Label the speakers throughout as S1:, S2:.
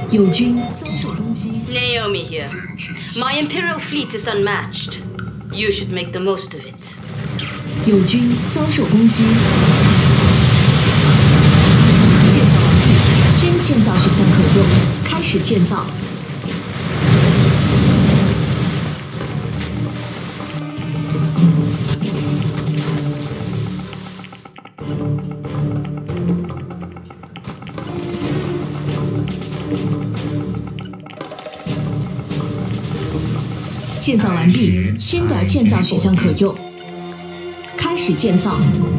S1: 友军遭受攻击。
S2: Naomi here. My Imperial fleet is unmatched. You should make the most of it.
S1: 友军遭受攻击。建造完毕，新建造选项可用，开始建造。建造完毕，新的建造选项可用，开始建造。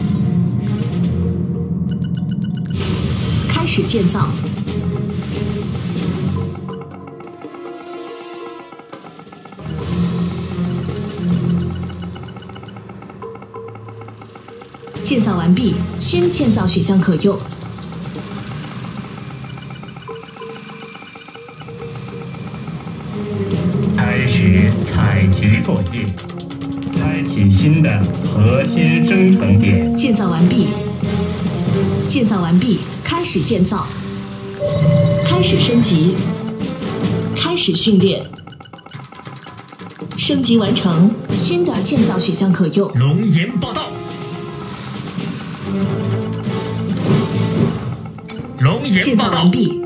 S1: 开始建造。建造完毕，新建造选项可用。
S3: 开始采集作业，开启新的核心生成点。
S1: 建造完毕。建造完毕，开始建造。开始升级。开始训练。升级完成，新的建造选项可用。
S4: 龙岩报道。龙岩
S1: 建造
S4: 报道。
S1: 完毕。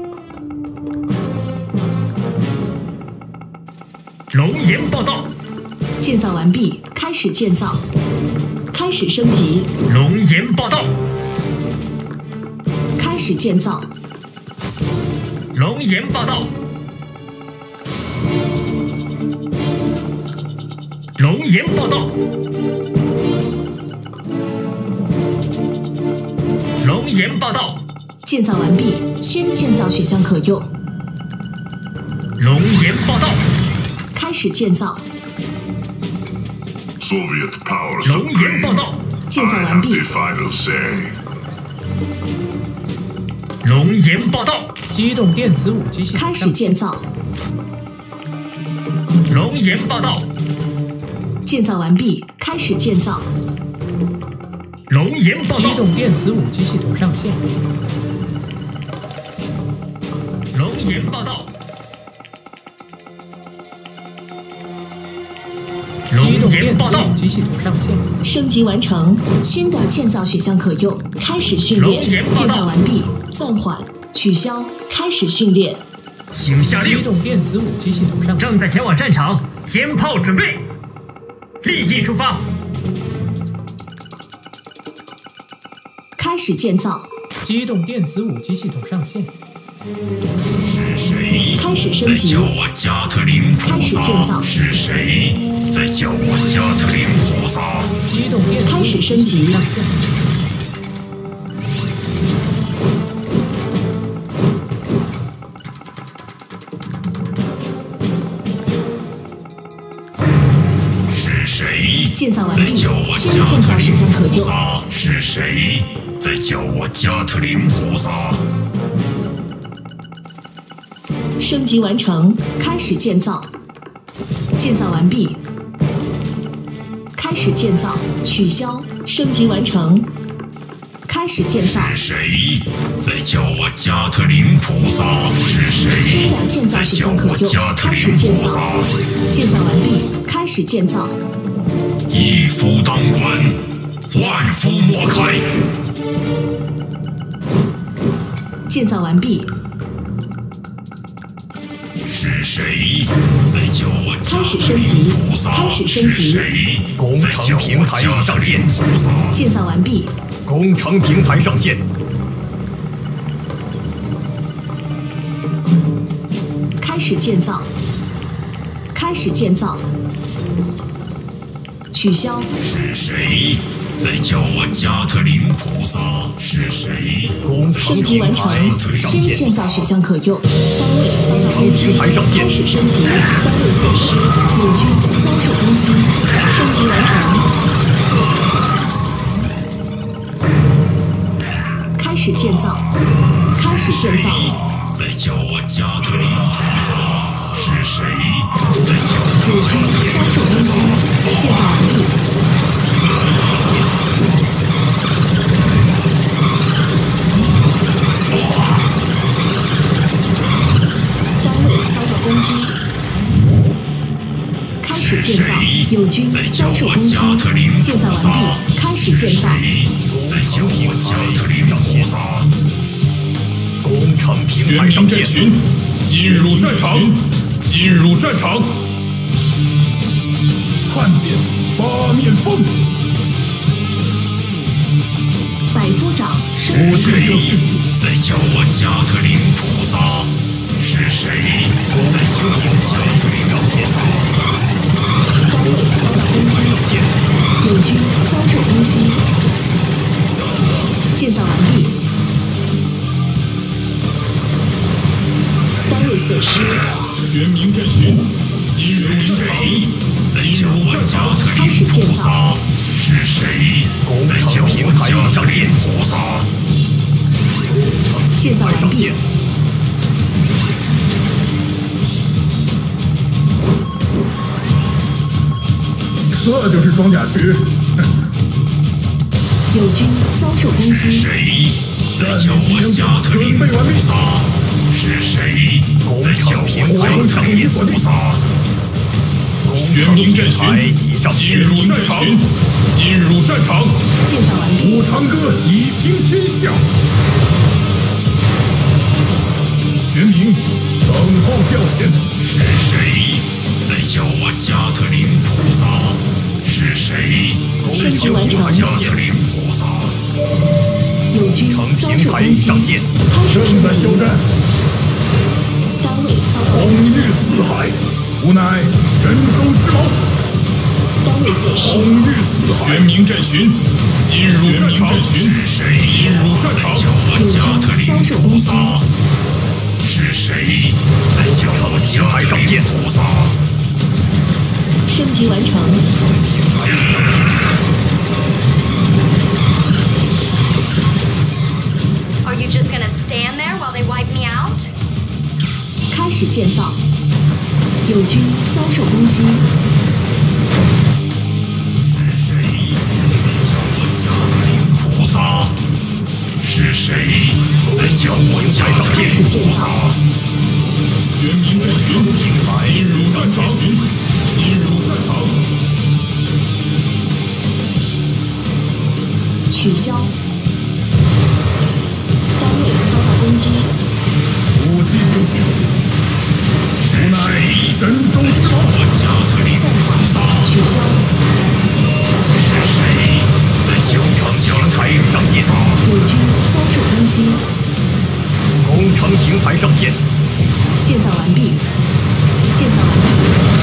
S4: 龙岩报道。
S1: 建造完毕，开始建造。开始升级。
S4: 龙岩报道。
S1: 开始建造。
S4: 龙岩报道。龙岩报道。龙岩报道。
S1: 建造完毕，新建造选项可用。
S4: 龙岩报道。
S1: 开始建造。
S5: Soviet power
S4: 龙岩报
S5: supreme.
S4: 道。
S1: 建造
S5: I
S1: 完
S5: have
S1: 毕
S5: the。final say.
S4: 龙岩报道。
S6: 机动电子武器系统
S1: 开始建造。
S4: 龙岩报道。
S1: 建造完毕，开始建造。
S4: 龙岩报
S6: 机
S4: 道。
S6: 动电子武器系统上线。
S4: 龙岩报道。
S6: 机
S4: 龙
S6: 动电
S4: 岩报道
S6: 子武。器系统上线。
S1: 升级完成，新的建造选项可用。开始训
S4: 龙
S1: 练。
S4: 岩报道
S1: 建造完毕，暂缓，取消，开始训练。
S4: 请下令，
S6: 机动电子武器系统上线。
S4: 正在前往战场，肩炮准备，立即出发。
S1: 开始建造。
S6: 机动电子武器系统上线。
S4: 是谁
S1: 开始升级
S4: 在叫我加特林
S1: 开
S4: 菩
S1: 始建造
S4: 萨？是谁在叫我加特林菩萨？
S6: 机动电子
S1: 开
S6: 武器
S1: 始升级
S6: 系统上线。
S4: 是谁
S1: 建造完毕，
S4: 在叫我
S1: 新
S4: 加特林
S1: 建造选项可用。
S4: 菩萨？是谁在叫我加特林菩萨？
S1: 升级完成，开始建造。建造完毕。开始建造，取消，升级完成。开始建造。
S4: 是谁在叫我加特林菩萨？是谁
S1: 新的建造
S4: 在叫
S1: 选项可用
S4: 我加。特
S1: 开始
S4: 林
S1: 建造。
S4: 菩萨？
S1: 建造完毕，开始建造。
S4: 一夫当关，万夫莫开。
S1: 建造完毕，
S4: 是谁在叫我加
S1: 开始
S4: 特林
S1: 升级
S4: 菩萨？
S1: 开始升级
S4: 是谁
S3: 工
S4: 在叫
S3: 程平台
S4: 我加特
S3: 上线
S4: 林菩萨？
S1: 建造完毕，
S3: 工程平台上线。
S1: 开始建造。开始建造。取消。
S4: 是谁在叫我加特林菩萨？是谁
S3: 工
S4: 在
S1: 升级完成
S4: 叫我加特，林
S1: 新建造选项可用。单位遭到攻击，
S3: 平台上线
S1: 开始升级，单位损失，友军遭受攻击，升级完成。开始建造。开始建造。
S4: 在叫我加特林菩萨？是谁在叫我
S1: 友军遭受攻击，建造完毕。 军遭受攻击，建造完毕，开始建造。
S4: 在叫我加特林菩萨。
S3: 工程平
S4: 玄
S3: 台上见。
S4: 冥阵群，进入战场，进入战场。汉剑八面风。
S1: 百夫长升级
S4: 是谁
S1: 成功。
S4: 在叫我加特林菩萨？是谁在叫我加特林菩萨？
S1: 单位遭到攻击，友军遭受攻击，建造完毕。单位损失。
S4: 玄冥阵群，进入战场，进入战场。
S1: 开始建造。
S4: 是谁在叫我加特林菩萨？
S1: 建造完毕。
S4: 这就是装甲区。
S1: 友军遭受攻击，
S4: 谁在叫我加特林菩萨？是谁在叫我加特林菩萨？玄冥阵群，进入战场，进入战场。
S1: 建造完毕。
S4: 武长歌以听天下。玄冥，等候调遣。是谁在叫我加特林菩萨？是谁在叫我加特林菩萨？
S1: 友军遭受攻击，开始升级。单位遭到
S4: 红
S1: 攻击，
S4: 玉四海，无奈神州之矛。
S1: 单位损失。
S4: 红玉四海，玄冥阵群，进入战场。进入战场。
S1: 友军遭受攻击，
S4: 是谁在叫我加特林菩萨？
S1: 升级完成。
S2: Are you just gonna stand there while they wipe me out?
S1: 开始建造。友军遭受攻击，
S4: 是谁在叫我加特林菩萨？是谁在叫我加特林菩萨？玄冥阵群，进入战场，进入战场。
S1: 取消。单位遭到攻击，
S4: 武器就绪。无奈神州之矛，加特林菩萨。
S1: 取消。
S4: 是谁在叫我加特林菩萨？
S1: 友军遭受攻击，
S3: 工程平台上见。
S1: 建造完毕。建造完毕。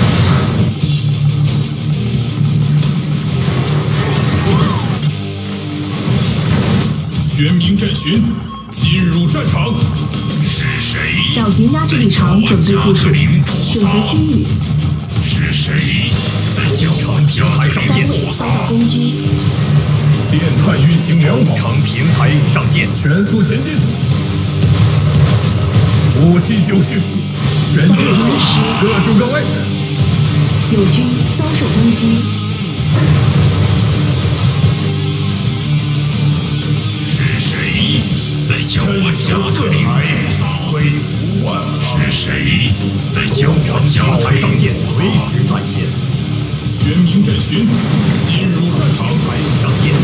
S4: 玄冥阵群，进入战场。是谁
S1: 小型压制力场准备部署，选择区域。
S4: 是谁在叫我加特
S1: 单
S4: 林菩
S1: 位遭到
S4: 萨？
S1: 攻击，
S4: 电探运行良好，
S3: 工程平台上见。
S4: 全速前进。武器就绪，全军注意，各就岗位。
S1: 友军遭受攻击，
S4: 是谁在叫我加特林菩萨？
S3: 恢复万
S4: 是谁在叫我加特林菩萨？
S3: 时在线。
S4: 玄冥阵群，进入战场。
S3: 上见。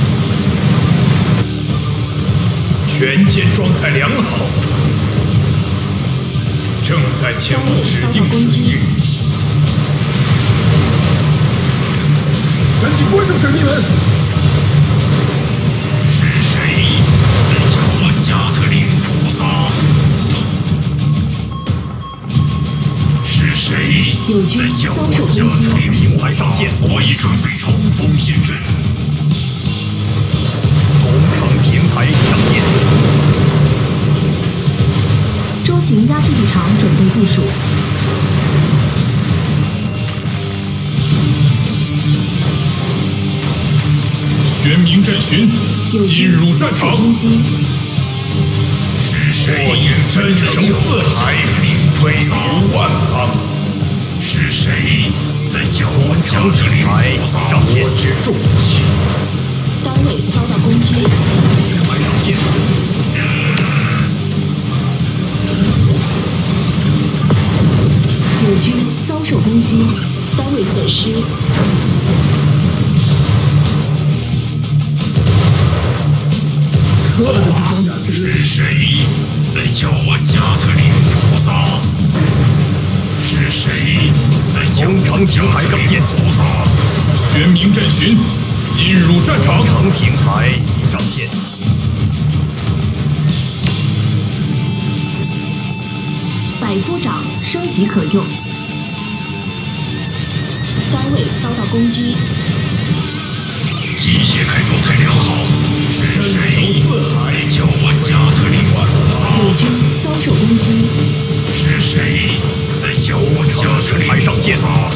S3: 全舰状态良好，正在前往指定水域。
S4: 赶紧关上水密门。是谁在叫我加特林菩萨？是谁
S1: 友军
S4: 在叫
S1: 遭
S4: 我加
S1: 受攻击，
S4: 特林菩萨？我已准备冲锋陷阵。
S3: 工程平台上见。
S1: 中型压制力场准备部署，
S4: 玄冥阵群，
S1: 友
S4: 进
S1: 军
S4: 入战场。
S1: 遭受攻击，
S4: 是谁
S3: 真诚四海，飞如万方。
S4: 是谁在叫我加特林菩萨？
S3: 我之重器。
S1: 单位遭到攻击，
S3: 上见。
S1: 友军遭受攻击，单位损失。
S4: 是谁在叫我加特林菩萨？是谁在叫我加特林菩萨？
S7: 玄冥阵巡，进入战场。
S3: 长平台已上线。
S1: 百夫长升级可用。单位遭到攻击。
S4: 机械开状态良好。是谁在叫我加特林菩萨？
S1: 友军遭受攻击。
S4: 是谁在叫我加特林菩萨？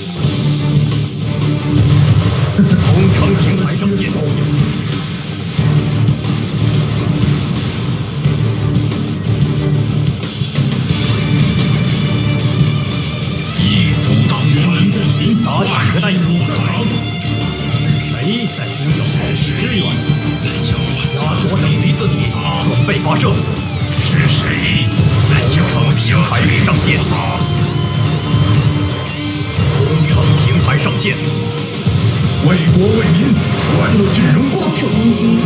S3: 红长平台上线。
S4: 一夫当关，
S3: 打起个带
S4: 入战场。
S3: 谁在呼叫好奇支援？
S4: 在叫我加特
S3: 左手
S4: 林
S3: 离自己，准备发射。
S4: 是谁在叫我加特林菩萨？
S3: 红长平台上线。
S7: 为国为民，万世荣光。
S1: 遭受攻击。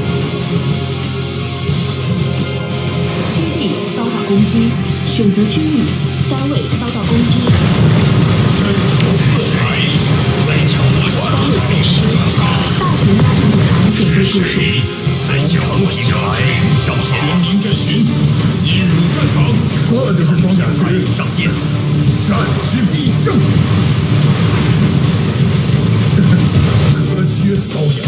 S1: 基地遭到攻击，选择区域，单位遭到攻击。
S4: 是谁在叫我加特林菩萨？
S1: 大型压制牧场准备部署。
S4: 谁在叫我加特林菩萨？
S7: 玄冥阵巡，进入战场。这就是装甲区
S3: 上线。
S7: 战之必胜。隔靴搔痒。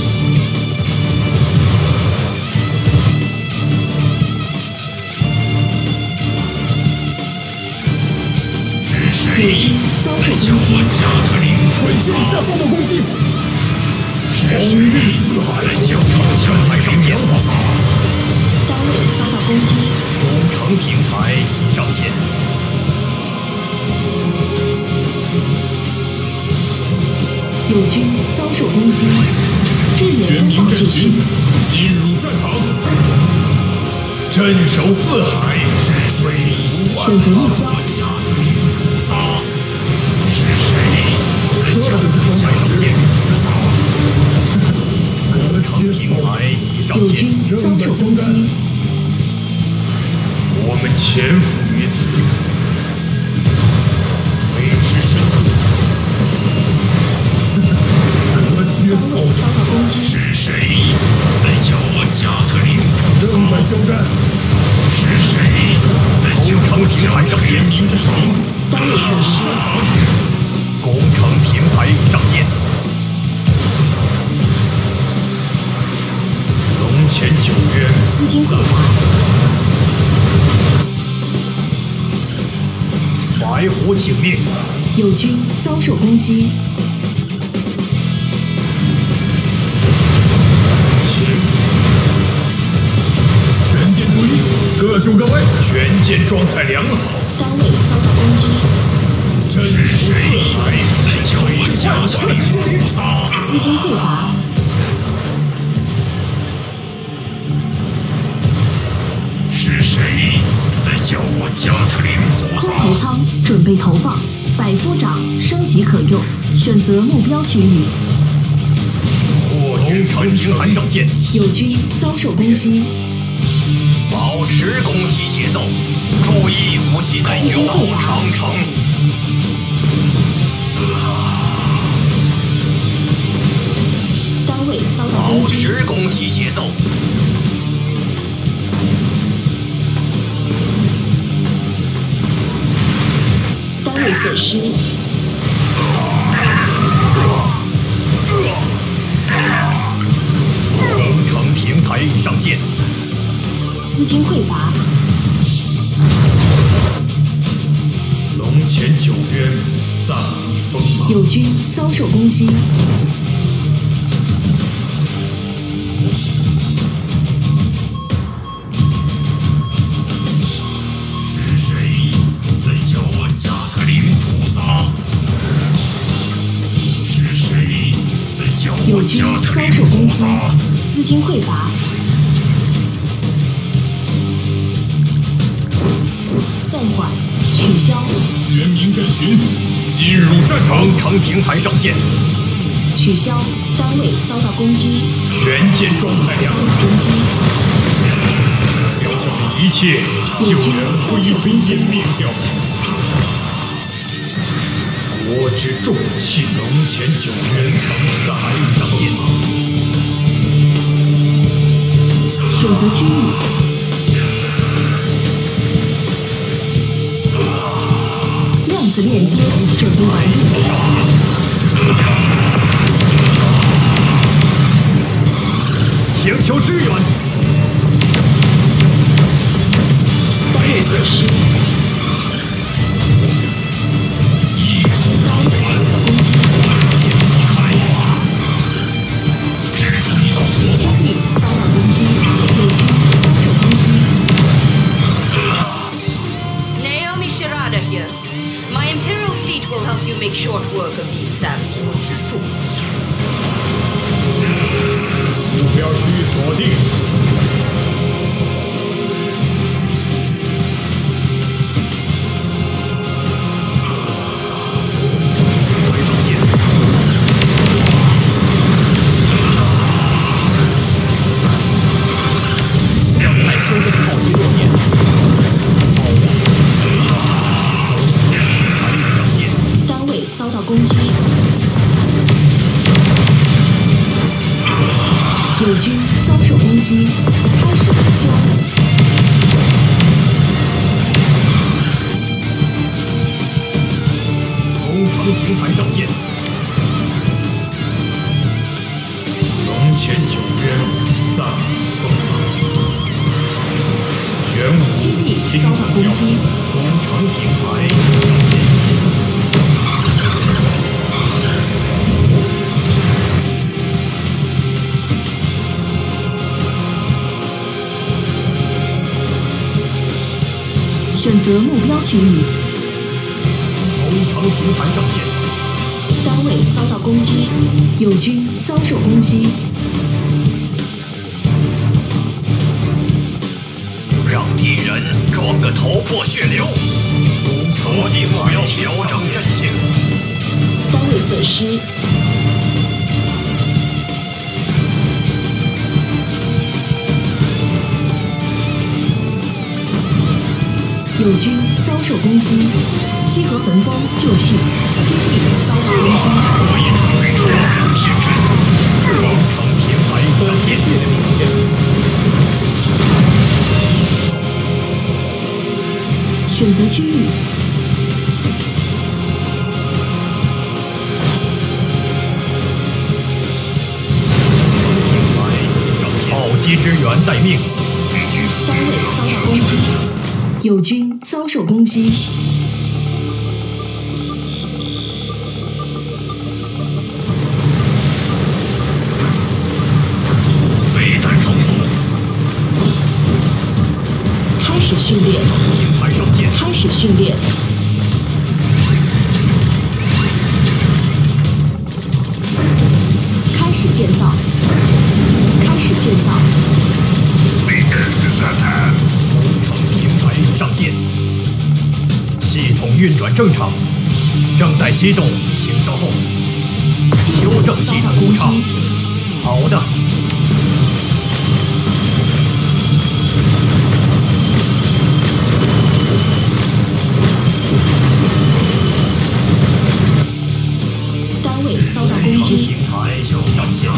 S4: 是谁在叫我加特林
S7: 水线
S4: 菩萨？
S7: 下遭到攻击。
S4: 是谁在叫我加特林菩萨？
S1: 单位遭到攻击。
S3: 红长平台已上线。
S1: 友军遭受攻击，支援
S7: 玄
S1: 风暴
S7: 冥阵
S1: 继续
S7: 巡，。进入战场。
S4: 镇守四海。是谁
S1: 选择目标。
S4: 加特林菩萨？是谁在叫我加特林菩萨？
S7: 隔靴
S3: 平
S7: 搔
S3: 台
S7: 痒。
S3: 已上
S1: 友
S3: 线。
S1: 军遭受攻击。
S4: 我们潜伏于此，维持生命。
S7: 隔靴
S1: 单位
S7: 搔痒。
S1: 遭到攻击。
S4: 是谁在叫我加特林菩
S7: 正在
S4: 萨？
S7: 交战。
S4: 是谁在叫我加特林菩萨？
S1: 单位损失。
S3: 工程平台已上线。
S4: 龙潜九渊，
S1: 资金匮乏。
S3: 白虎请命。
S1: 友军遭受攻击。
S7: 全舰注意，各就各位。
S4: 全舰状态良好。
S1: 单位遭到攻击。
S4: 是谁在叫我加特林菩萨？
S1: 资金匮乏。
S4: 是谁在叫我加特林菩
S1: 空投
S4: 萨？
S1: 舱准备投放。百夫长升级可用，选择目标区域。
S4: 破军
S3: 红长平台上线。
S1: 友军遭受攻击。
S4: 保持攻击节奏，注意武器弹药长城。
S1: 单位遭到
S4: 保
S1: 攻击。
S4: 持攻击节奏。
S1: 单位损失。
S3: 工程平台已上线。
S1: 资金匮乏。
S4: 龙潜九渊，暂避锋芒。
S1: 友军遭受攻击。
S4: 是谁在叫我加特林菩萨？是谁在叫我
S1: 友军
S4: 加特
S1: 遭
S4: 林
S1: 受攻击
S4: 菩萨？，
S1: 资金匮乏。暂缓，取消，
S7: 玄冥阵巡，进入战场。
S3: 工程平台上线。
S1: 取消，单位遭到攻击，
S4: 全舰状态良好。
S1: 攻击，
S7: 一切就能灰飞烟灭掉。国之重器龙潜9人在海上演。
S1: 选择区域。量子链接准备完毕。
S3: 请求支援。
S1: 单位损失。
S4: 义父当晚，蜘蛛一道火
S1: 基地遭到攻击，友军遭受攻击。
S2: Naomi Shirada here. My Imperial fleet will help you make short work of these savages.
S7: 目标区锁定。
S1: 单位遭到攻击。友军遭受攻击，开始维修。
S3: 工程平台上线。
S7: 龙潜9人在风玄武
S1: 基地遭到攻击。
S3: 工程平台上线。
S1: 选择目标区域。
S3: 工程平台上线。
S1: 单位遭到攻击，友军遭受攻击。
S4: 让敌人撞个头破血流。锁定目标，调整阵型。
S1: 单位损失。友军遭受攻击，西河焚风就绪，基地遭到攻击。
S4: 我已准备冲锋陷阵。
S3: 工程平台上
S6: 持续的明天。
S1: 选择区域。
S3: 炮击支援待命。
S1: 单位遭到攻击，友军遭受攻击。
S4: 备弹重组。
S1: 开始训练。
S3: 平台上线。
S1: 开始训练。开始建造。开始建造。
S5: The end is at hand.
S3: 工程平台上线，系统运转正常，正在启动，请稍后。修正系统故障。好的。
S1: 单位遭到攻击。
S3: 平台上线。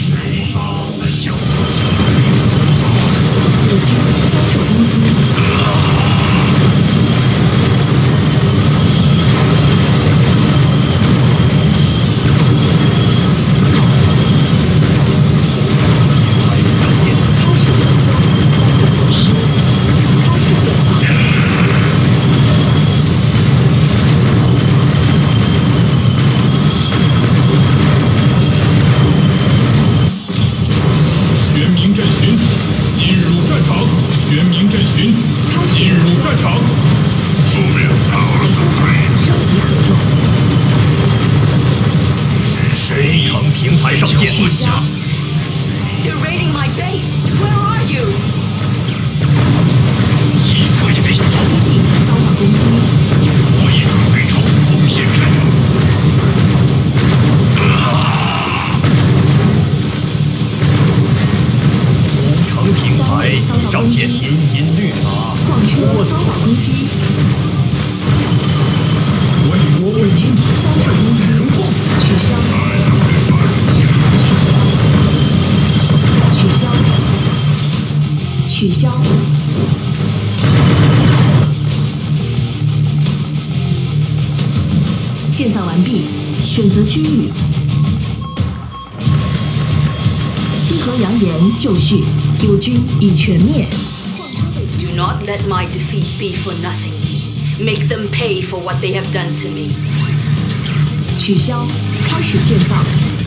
S1: 友军遭受攻击。开始维修，单位损失。开始建造。
S7: 玄冥阵巡，进入战场。玄冥阵巡，进入战场。
S1: 升级可用。
S4: 是谁？
S3: 工程平台上线。
S1: 取消。
S2: You're raiding my base. Where are you?
S4: 一个也别想逃！
S1: 基地遭到攻击。
S4: 我已准备冲锋陷阵。
S3: 工程平台上线，阴阴绿塔。
S1: 击，
S7: 为国为民，
S1: 遭受攻击，取消，取消。建造完毕，选择区域。西河扬言就绪，友军已全灭。
S2: Do not let my defeat be for nothing. Make them pay for what they have done to me.
S1: 取消，开始建造。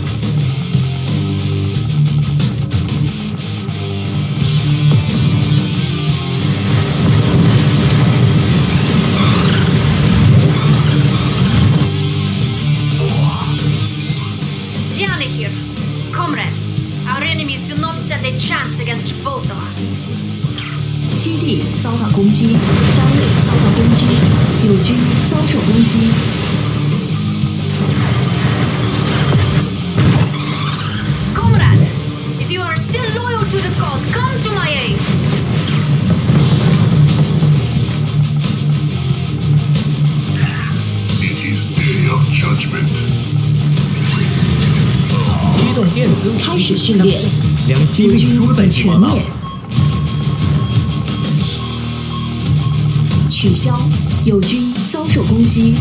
S2: Ziana here. Comrade, our enemies do not stand a chance against both of us.
S1: 基地遭到攻击，单位遭到攻击，友军遭受攻击。
S2: Comrade, if you are still loyal to the cause, come to my aid.
S5: It is day of judgment.
S6: 机动电子武器
S1: 开始训练，
S3: 两机
S1: 友军
S3: 令书带
S1: 已
S3: 去完了
S1: 全灭。。取消，友军遭受攻击。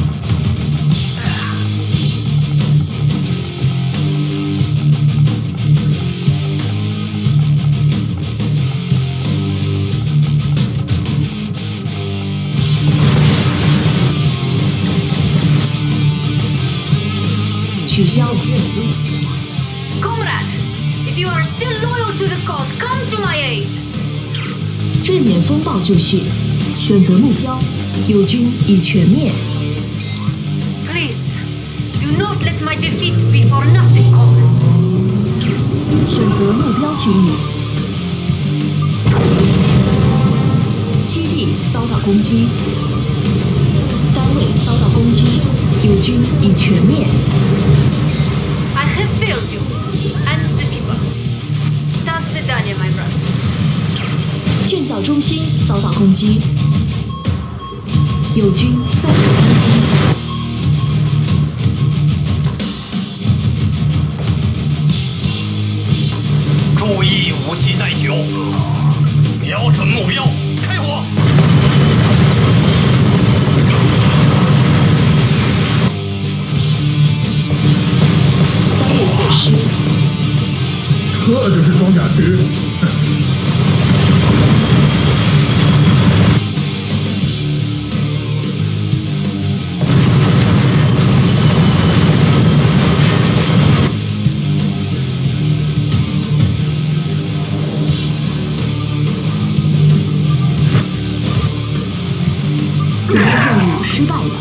S1: 取消，
S2: Comrade, if you are still loyal to the cause, come to my aid.
S1: 日冕风暴就绪，选择目标，友军已全灭。
S2: Please, do not let my defeat be for nothing, comrade.
S1: 选择目标区域。基地遭到攻击，单位遭到攻击，友军已全灭。
S2: I have failed you and the people. До свидания, my brother.
S1: 建造中心遭到攻击，友军遭受攻击。
S4: 注意武器耐久，瞄准目标，开火！
S1: 单位损失，
S7: 这就是装甲区。
S1: 本任务失败了。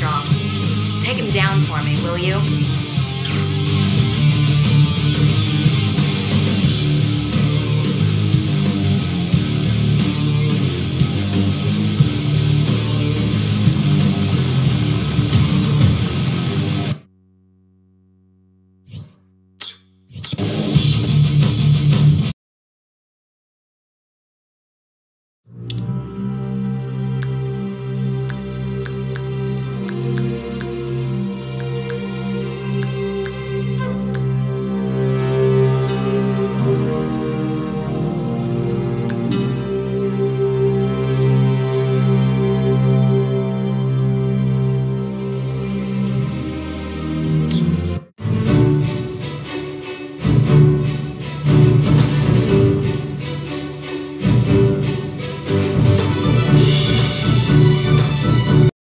S2: strong. Take him down for me, will you?